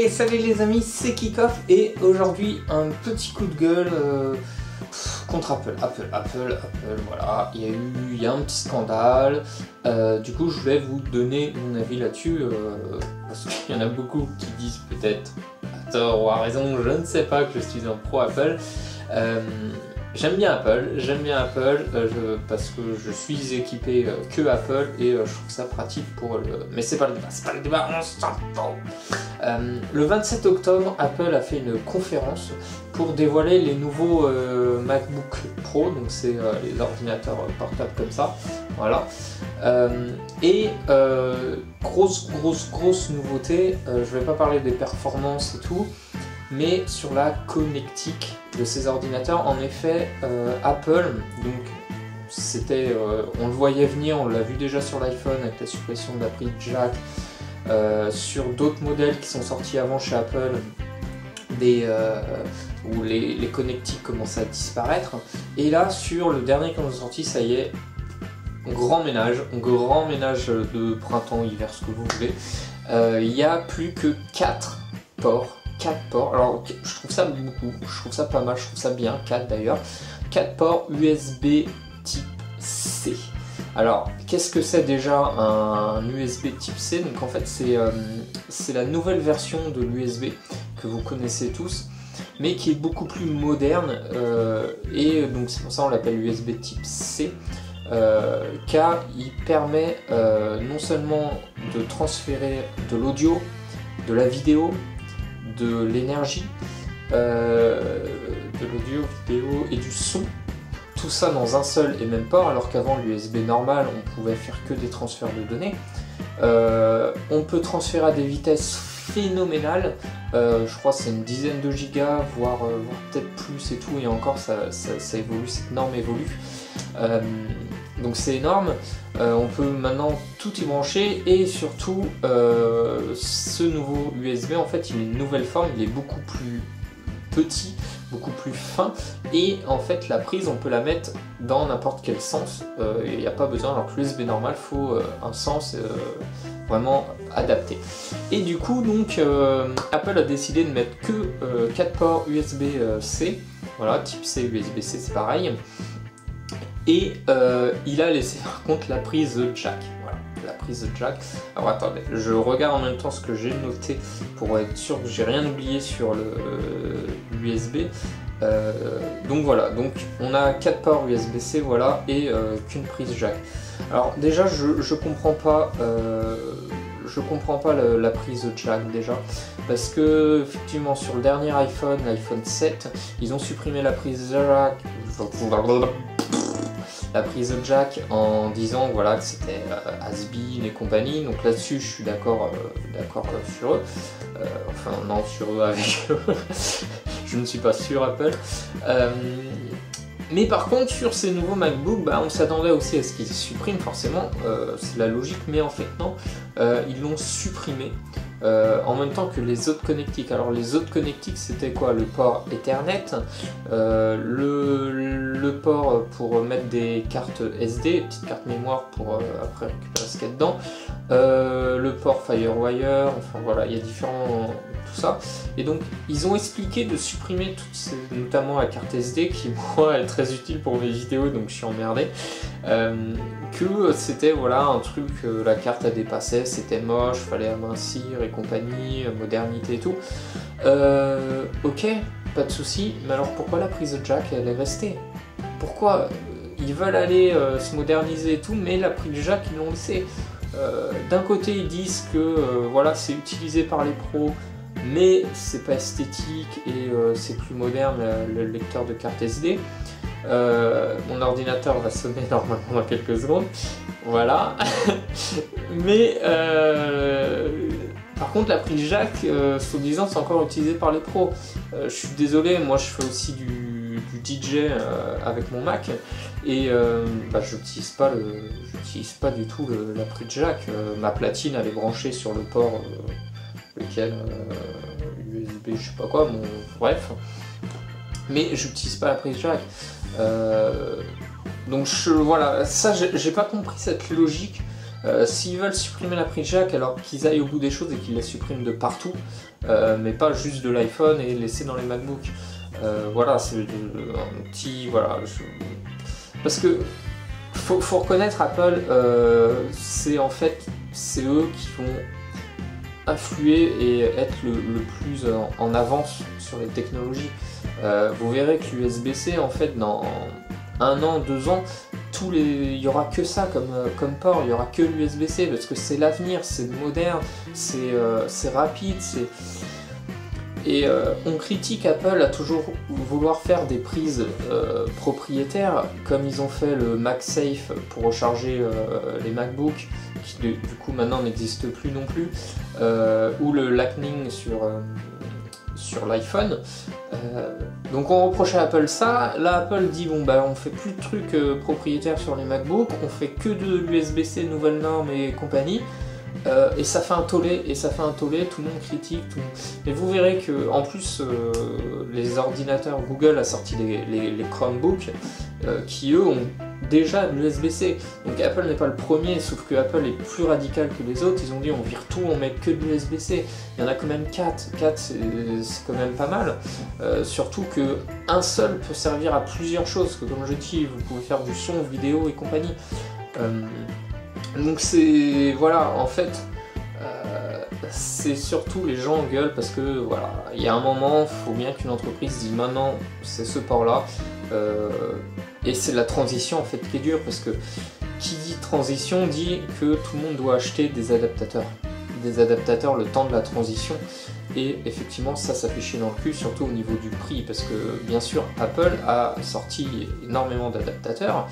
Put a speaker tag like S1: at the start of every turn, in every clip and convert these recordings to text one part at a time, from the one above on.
S1: Hey, salut les amis, c'est Kickoff et aujourd'hui un petit coup de gueule contre Apple, voilà, il y a un petit scandale, du coup je vais vous donner mon avis là-dessus, parce qu'il y en a beaucoup qui disent peut-être à tort ou à raison, je ne sais pas, que je suis un pro Apple. J'aime bien Apple, parce que je suis équipé que Apple et je trouve ça pratique pour le... Mais c'est pas le débat, on s'en fout. Le 27 octobre, Apple a fait une conférence pour dévoiler les nouveaux MacBook Pro, donc c'est les ordinateurs portables comme ça, voilà. Grosse nouveauté, je vais pas parler des performances et tout, mais sur la connectique de ces ordinateurs. En effet, Apple, donc c'était, on le voyait venir, on l'a vu déjà sur l'iPhone avec la suppression de la prise jack, sur d'autres modèles qui sont sortis avant chez Apple, où les connectiques commençaient à disparaître. Et là, sur le dernier qui est sorti, ça y est, grand ménage de printemps, hiver, ce que vous voulez. Il n'y a plus que 4 ports. Alors je trouve ça beaucoup, je trouve ça pas mal, je trouve ça bien, 4 d'ailleurs. 4 ports USB type C. Alors qu'est-ce que c'est déjà un USB type C? Donc en fait c'est la nouvelle version de l'USB que vous connaissez tous, mais qui est beaucoup plus moderne, et donc c'est pour ça on l'appelle USB type C. Car il permet non seulement de transférer de l'audio, de la vidéo, de l'énergie, de l'audio, vidéo et du son, tout ça dans un seul et même port, alors qu'avant l'USB normal on pouvait faire que des transferts de données. On peut transférer à des vitesses phénoménales, je crois que c'est une dizaine de gigas, voire peut-être plus et tout, et encore ça évolue, cette norme évolue. Donc c'est énorme, on peut maintenant tout y brancher, et surtout ce nouveau USB en fait il a une nouvelle forme, il est beaucoup plus petit, beaucoup plus fin, et en fait la prise on peut la mettre dans n'importe quel sens, il n'y a pas besoin, alors que l'USB normal faut un sens vraiment adapté. Et du coup donc Apple a décidé de mettre que 4 ports USB-C, voilà, type C, USB-C c'est pareil. Et il a laissé par contre la prise jack. Voilà, la prise jack. Alors attendez, je regarde en même temps ce que j'ai noté pour être sûr que j'ai rien oublié sur l'USB. Donc voilà, donc on a 4 ports USB-C, voilà, et qu'une prise jack. Alors déjà je comprends pas la prise jack déjà, parce que effectivement sur le dernier iPhone, l'iPhone 7, ils ont supprimé la prise jack. La prise jack en disant voilà que c'était has-been et compagnie, donc là-dessus je suis d'accord sur eux, enfin non sur eux avec eux, je ne suis pas sur Apple, mais par contre sur ces nouveaux MacBook, bah, on s'attendait aussi à ce qu'ils suppriment forcément, c'est la logique, mais en fait non, ils l'ont supprimé. En même temps que les autres connectiques. Alors les autres connectiques c'était quoi? Le port Ethernet, le port pour mettre des cartes SD, petites cartes mémoire pour après récupérer ce qu'il y a dedans, le port Firewire, enfin voilà, il y a différents, tout ça. Et donc ils ont expliqué de supprimer toutes ces, notamment la carte SD qui moi est très utile pour mes vidéos, donc je suis emmerdé, que c'était voilà un truc, la carte a dépassé, c'était moche, fallait amincir et compagnie, modernité et tout. Ok, pas de souci, mais alors pourquoi la prise jack elle est restée? Pourquoi ils veulent aller se moderniser et tout, mais la prise jack ils l'ont laissée? D'un côté ils disent que voilà c'est utilisé par les pros, mais c'est pas esthétique et c'est plus moderne le lecteur de carte SD. Mon ordinateur va sonner normalement dans quelques secondes, voilà. Mais par contre la prise jack, soi-disant c'est encore utilisé par les pros. Je suis désolé, moi je fais aussi du DJ avec mon Mac, et bah, j'utilise pas du tout la prise jack. Ma platine elle est branchée sur le port lequel USB je sais pas quoi, bon, bref, mais j'utilise pas la prise jack. Donc voilà, ça j'ai pas compris cette logique S'ils veulent supprimer la prise jack, alors qu'ils aillent au bout des choses et qu'ils la suppriment de partout, mais pas juste de l'iPhone et laisser dans les MacBooks. Voilà, c'est un petit... Voilà, parce que faut reconnaître Apple, c'est en fait, c'est eux qui vont influer et être le plus en avance sur les technologies. Vous verrez que l'USB-C, en fait, dans 1 an, 2 ans, il y aura que ça comme port, il y aura que l'USB-C parce que c'est l'avenir, c'est moderne, c'est rapide, et on critique Apple à toujours vouloir faire des prises propriétaires, comme ils ont fait le MagSafe pour recharger les MacBooks, qui du coup maintenant n'existe plus non plus, ou le Lightning sur l'iPhone. Donc on reproche à Apple ça. Là Apple dit bon bah on fait plus de trucs propriétaires sur les MacBooks, on fait que de l'USB-C, nouvelles normes et compagnie. Et ça fait un tollé, tout le monde critique, mais vous verrez que en plus les ordinateurs, Google a sorti les Chromebooks qui eux ont déjà de l'USB-C. Donc Apple n'est pas le premier, sauf que Apple est plus radical que les autres. Ils ont dit on vire tout, on met que de l'USB-C. Il y en a quand même 4, c'est quand même pas mal. Surtout que un seul peut servir à plusieurs choses, parce que comme je dis, vous pouvez faire du son, vidéo et compagnie. Donc c'est... Voilà, en fait, c'est surtout les gens gueulent parce que voilà, il y a un moment, il faut bien qu'une entreprise dise maintenant c'est ce port-là. Et c'est la transition en fait qui est dure, parce que qui dit transition dit que tout le monde doit acheter des adaptateurs. Des adaptateurs le temps de la transition. Et effectivement ça fait chier dans le cul, surtout au niveau du prix, parce que bien sûr Apple a sorti énormément d'adaptateurs.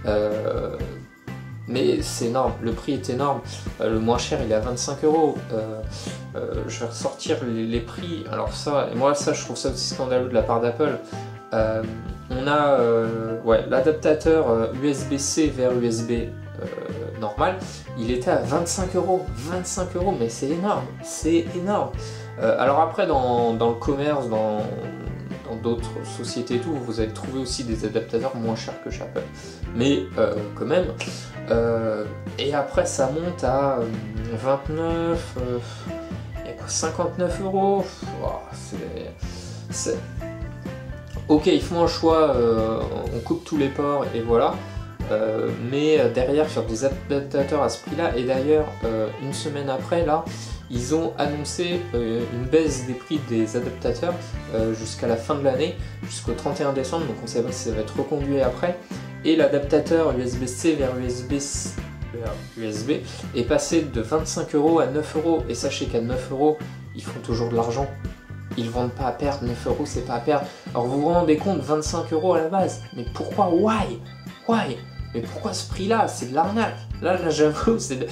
S1: Mais c'est énorme, le prix est énorme, le moins cher il est à 25 €. Je vais ressortir les prix, alors ça, et moi ça je trouve ça aussi scandaleux de la part d'Apple. On a l'adaptateur USB-C vers USB normal, il était à 25 €, 25 €, mais c'est énorme, c'est énorme. Alors après dans le commerce, dans d'autres sociétés et tout, vous allez trouver aussi des adaptateurs moins chers que chez Apple, mais quand même. Et après ça monte à 29, il y a quoi, 59 €. C'est... Ok, ils font un choix, on coupe tous les ports et voilà. Mais derrière sur des adaptateurs à ce prix là, et d'ailleurs une semaine après là, ils ont annoncé une baisse des prix des adaptateurs jusqu'à la fin de l'année, jusqu'au 31 décembre, donc on sait pas si ça va être reconduit après. Et l'adaptateur USB-C vers USB est passé de 25 € à 9 €. Et sachez qu'à 9 €, ils font toujours de l'argent. Ils vendent pas à perdre, 9 € c'est pas à perdre. Alors vous vous rendez compte, 25 € à la base. Mais pourquoi? Why? Mais pourquoi ce prix-là? C'est de l'arnaque. Là j'avoue, c'est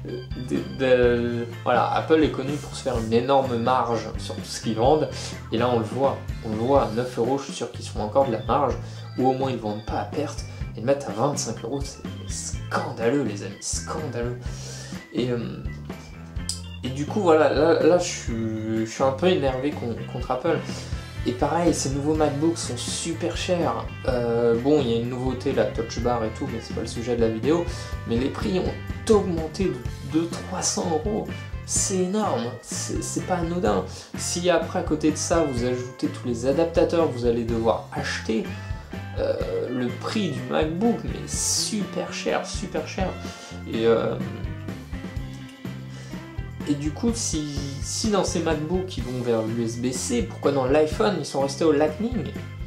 S1: voilà, Apple est connu pour se faire une énorme marge sur tout ce qu'ils vendent. Et là on le voit à 9 €, je suis sûr qu'ils se font encore de la marge. Ou au moins ils vendent pas à perte. Et le mettre à 25 €, c'est scandaleux les amis, scandaleux. Et du coup voilà, là je suis un peu énervé contre Apple. Et pareil, ces nouveaux MacBooks sont super chers. Bon, il y a une nouveauté, la Touch Bar et tout, mais c'est pas le sujet de la vidéo. Mais les prix ont augmenté de 300 €. C'est énorme, c'est pas anodin. Si après à côté de ça, vous ajoutez tous les adaptateurs que vous allez devoir acheter, le prix du MacBook, mais super cher. Et du coup, si dans ces MacBooks ils vont vers l'USB-C, pourquoi dans l'iPhone ils sont restés au Lightning?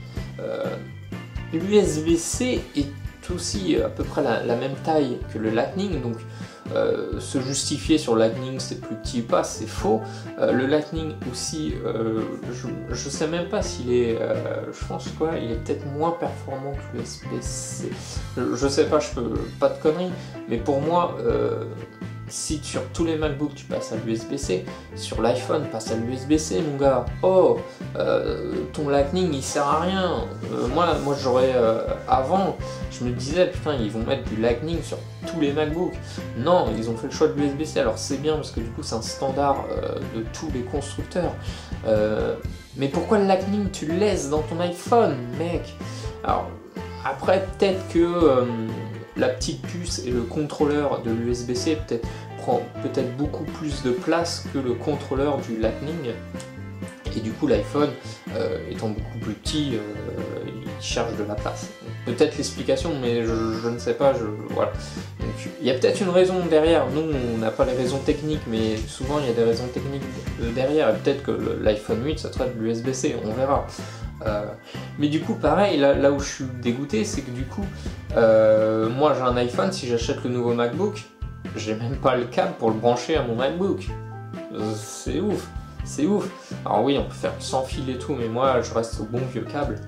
S1: L'USB-C est aussi à peu près la même taille que le Lightning, donc se justifier sur Lightning c'est plus petit ou pas, c'est faux. Le Lightning aussi, je sais même pas s'il est, je pense quoi, il est peut-être moins performant que l'USB-C. Je sais pas, je peux pas de conneries, mais pour moi, si sur tous les MacBooks tu passes à l'USB-C, sur l'iPhone passe à l'USB-C mon gars. Oh, ton Lightning il sert à rien. Moi j'aurais avant, je me disais putain ils vont mettre du Lightning sur tous les MacBooks. Non, ils ont fait le choix de l'USB-C. Alors c'est bien parce que du coup c'est un standard de tous les constructeurs. Mais pourquoi le Lightning tu le laisses dans ton iPhone, mec? Alors après peut-être que la petite puce et le contrôleur de l'USB-C prend peut-être beaucoup plus de place que le contrôleur du Lightning. Et du coup l'iPhone, étant beaucoup plus petit, il cherche de la place. Peut-être l'explication, mais je ne sais pas, voilà. Donc il y a peut-être une raison derrière. Nous, on n'a pas les raisons techniques, mais souvent il y a des raisons techniques derrière. Et peut-être que l'iPhone 8, ça traite de l'USB-C, on verra. Mais du coup, pareil, là où je suis dégoûté, c'est que du coup, moi j'ai un iPhone, si j'achète le nouveau MacBook, j'ai même pas le câble pour le brancher à mon MacBook. C'est ouf. C'est ouf. Alors oui, on peut faire sans fil et tout, mais moi je reste au bon vieux câble.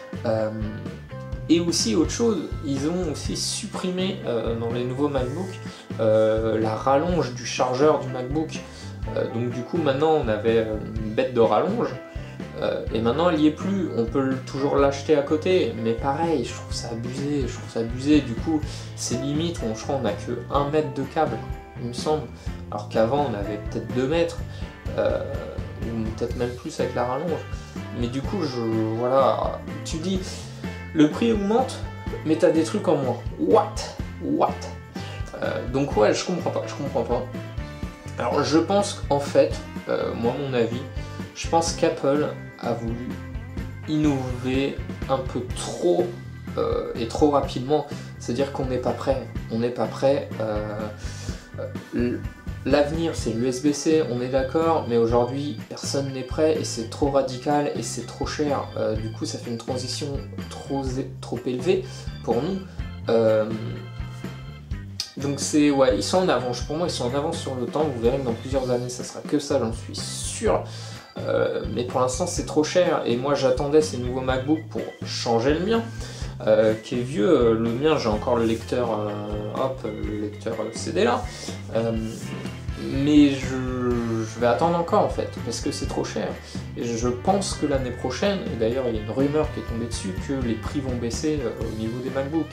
S1: Et aussi autre chose, ils ont aussi supprimé dans les nouveaux MacBook la rallonge du chargeur du MacBook. Donc du coup maintenant on avait une bête de rallonge et maintenant elle n'y est plus. On peut toujours l'acheter à côté, mais pareil, je trouve ça abusé. Du coup c'est limite, je crois on n'a que 1 mètre de câble, il me semble, alors qu'avant on avait peut-être 2 mètres. Ou peut-être même plus avec la rallonge. Mais du coup, voilà, tu dis, le prix augmente, mais t'as des trucs en moins. What? Donc ouais, je comprends pas. Alors je pense qu'en fait, moi mon avis, je pense qu'Apple a voulu innover un peu trop et trop rapidement. C'est-à-dire qu'on n'est pas prêt. L'avenir c'est l'USB-C, on est d'accord, mais aujourd'hui personne n'est prêt et c'est trop radical et c'est trop cher. Du coup ça fait une transition trop élevée pour nous. Donc c'est, ouais, ils sont en avance, pour moi ils sont en avance sur le temps, vous verrez que dans plusieurs années ça sera que ça, j'en suis sûr. Mais pour l'instant c'est trop cher et moi j'attendais ces nouveaux MacBook pour changer le mien. Qui est vieux, le mien j'ai encore le lecteur, le lecteur CD là, mais je vais attendre encore en fait, parce que c'est trop cher, et je pense que l'année prochaine, et d'ailleurs il y a une rumeur qui est tombée dessus, que les prix vont baisser au niveau des MacBook.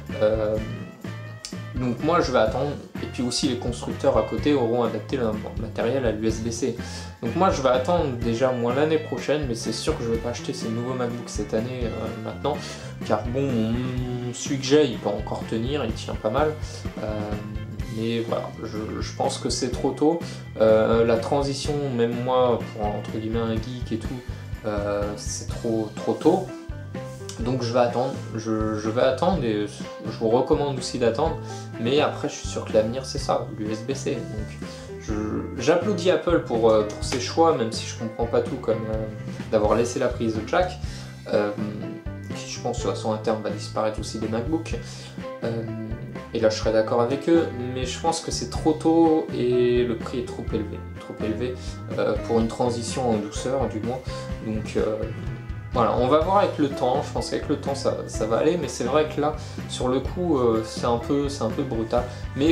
S1: Donc moi je vais attendre, et puis aussi les constructeurs à côté auront adapté leur matériel à l'USB-C. Donc moi je vais attendre déjà moi l'année prochaine, mais c'est sûr que je ne vais pas acheter ces nouveaux MacBooks cette année maintenant, car bon, celui que j'ai il peut encore tenir, il tient pas mal. Mais voilà, je pense que c'est trop tôt. La transition, même moi, pour entre guillemets un geek et tout, c'est trop tôt. Donc je vais attendre, et je vous recommande aussi d'attendre, mais après je suis sûr que l'avenir c'est ça, l'USB-C. Donc j'applaudis Apple pour ses choix, même si je comprends pas tout, comme d'avoir laissé la prise de jack, qui je pense de toute façon à terme va disparaître aussi des MacBooks. Et là je serais d'accord avec eux, mais je pense que c'est trop tôt et le prix est trop élevé pour une transition en douceur du moins. Donc voilà, on va voir avec le temps, je pense qu'avec le temps ça va aller, mais c'est vrai que là, sur le coup, c'est un peu brutal. Mais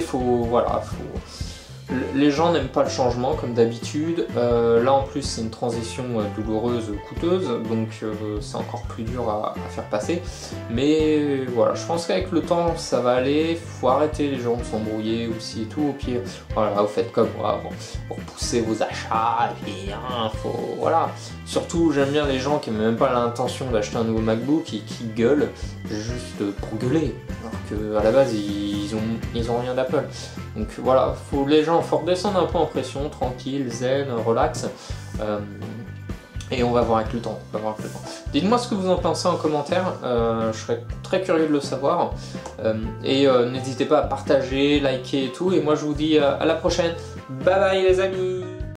S1: les gens n'aiment pas le changement comme d'habitude. Là en plus c'est une transition douloureuse, coûteuse, donc c'est encore plus dur à faire passer. Mais voilà, je pense qu'avec le temps ça va aller. Faut arrêter les gens de s'embrouiller aussi et tout. Au pire, voilà, vous faites comme moi pour pousser vos achats. Et puis, voilà. Surtout j'aime bien les gens qui n'ont même pas l'intention d'acheter un nouveau MacBook et qui gueulent juste pour gueuler, alors qu'à la base ils ont rien d'Apple. Donc voilà, les gens faut redescendre un peu en pression, tranquille, zen, relax, et on va voir avec le temps. Dites-moi ce que vous en pensez en commentaire, je serais très curieux de le savoir, et n'hésitez pas à partager, liker et tout, et moi je vous dis à la prochaine. Bye bye les amis.